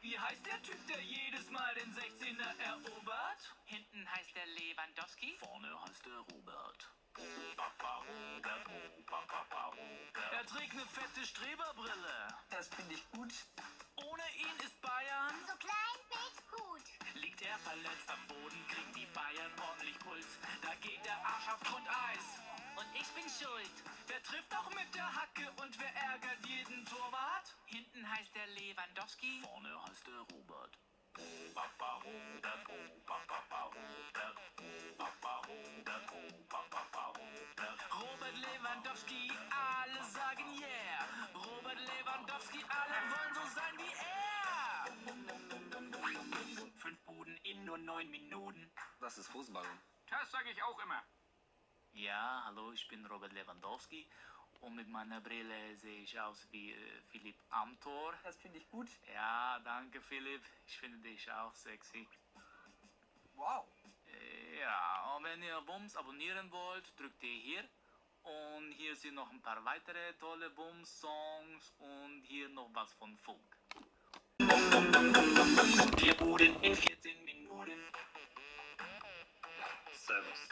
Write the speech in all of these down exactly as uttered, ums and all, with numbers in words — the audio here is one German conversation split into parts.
Wie heißt der Typ, der jedes Mal den sechzehner erobert? Hinten heißt der Lewandowski. Vorne heißt der Robert. Papa Robert, oh, Papa Robert. Er trägt eine fette Streberbrille. Das finde ich gut. Ohne ihn ist Bayern. So klein, big, gut. Liegt er verletzt am Boden, kriegen die Bayern ordentlich Puls. Da geht der Arsch auf Grundeis. Und ich bin schuld. Wer trifft auch mit der Hacke und wer ärgert jeden Torwart? Hinten heißt der Lewandowski. Vorne heißt der Robert. Papa Robert, oh, Papa Robert. Papa Robert, oh, Papa Robert. Robert Lewandowski, alle sagen yeah. Robert Lewandowski, alle wollen so sein wie er. Fünf Buden in nur neun Minuten. Das ist Fußball. Das sage ich auch immer. Ja, hallo, ich bin Robert Lewandowski und mit meiner Brille sehe ich aus wie äh, Philipp Amthor. Das finde ich gut. Ja, danke Philipp, ich finde dich auch sexy. Wow. Äh, ja, und wenn ihr Bums abonnieren wollt, drückt ihr hier. Und hier sind noch ein paar weitere tolle Bums-Songs und hier noch was von Funk. Vier Buden in vierzehn Minuten. Servus.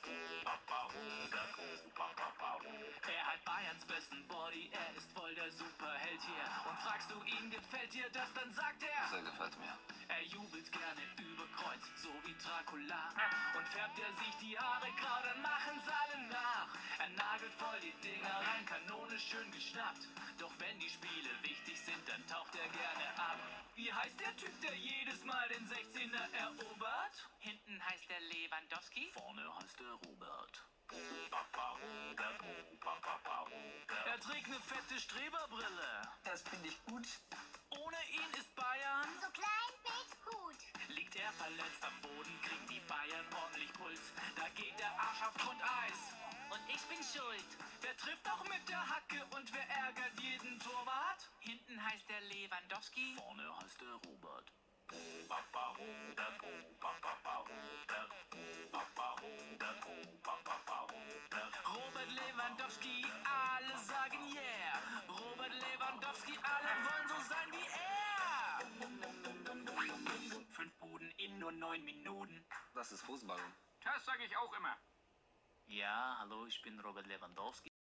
Er hat Bayerns besten Body, er ist voll der Superheld hier. Und fragst du ihn, gefällt dir das, dann sagt er, Sehr gefällt mir. er jubelt gerne über Kreuz, so wie Dracula. Und färbt er sich die Haare grau, dann machen's alle nach. Er nagelt voll die Dinger rein, Kanone schön geschnappt. Doch wenn die Spiele wichtig sind, dann taucht er gerne ab. Wie heißt der Typ, der jedes Mal den sechzehner erobert? Hinten heißt der Lewandowski. Vorne heißt der Robert. Papa Robert, oh, Papa Robert. Er trägt eine fette Streberbrille. Das finde ich gut. Ohne ihn ist Bayern. So klein, big, gut. Liegt er verletzt am Boden, kriegen die Bayern ordentlich Puls. Da geht der Arsch auf Grundeis. Und ich bin schuld. Wer trifft auch mit der Hacke und wer ärgert jeden Torwart? Hinten heißt der Lewandowski. Vorne heißt der Robert. Papa Robert, oh, Papa Robert. Papa Robert, oh, Papa Robert. Robert Lewandowski, alle sagen yeah. Robert Lewandowski, alle wollen so sein wie er. Fünf Buden in nur neun Minuten. Das ist Fußball. Das sage ich auch immer. Ja, hallo, ich bin Robert Lewandowski.